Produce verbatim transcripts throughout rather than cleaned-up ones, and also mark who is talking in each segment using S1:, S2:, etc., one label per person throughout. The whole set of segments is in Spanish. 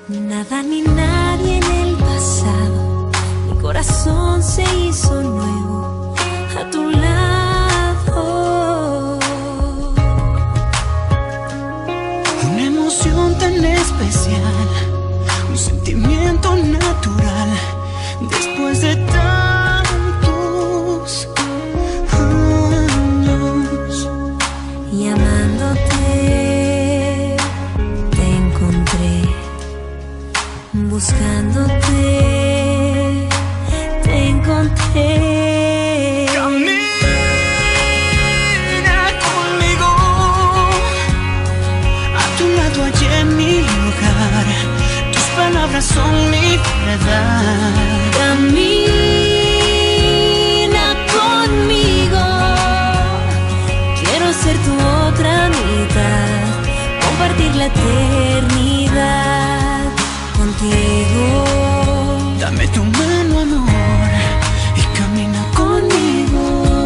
S1: Nada ni nadie en el pasado, mi corazón se hizo nuevo a tu lado.
S2: Una emoción tan especial, un sentimiento natural, después de tantos años.
S1: Y amándote, te encontré, buscándote, te encontré.
S2: Camina conmigo, a tu lado allí en mi lugar, tus palabras son mi verdad.
S1: Camina conmigo, quiero ser tu otra mitad, compartir la eternidad contigo.
S2: Dame tu mano, amor, y camina conmigo.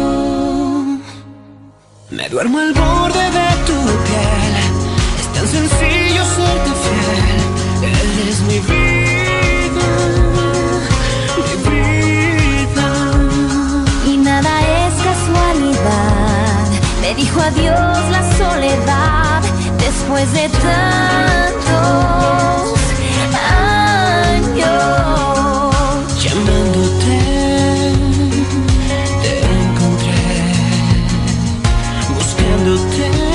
S2: Me duermo al borde de tu piel, es tan sencillo serte fiel. Él es mi vida, mi vida.
S1: Y nada es casualidad, me dijo adiós la soledad después de tantos años.
S2: Llamándote, te encontré, buscándote.